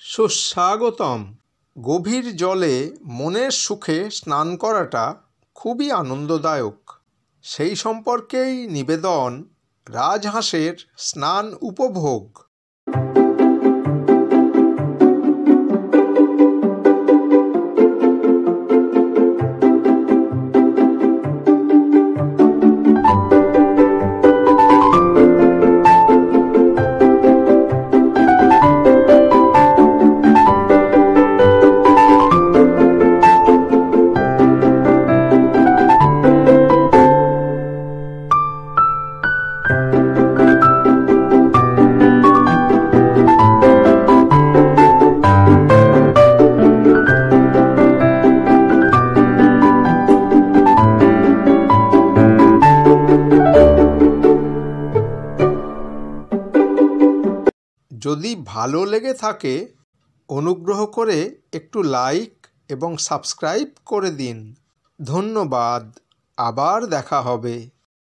সুস্বাগতম। গভীর জলে মনের সুখে স্নান করাটা খুবই আনন্দদায়ক। সেই সম্পর্কেই নিবেদন রাজহাঁসের স্নান উপভোগ। যদি ভালো লেগে থাকে অনুগ্রহ করে একটু লাইক এবং সাবস্ক্রাইব করে দিন। ধন্যবাদ। আবার দেখা হবে।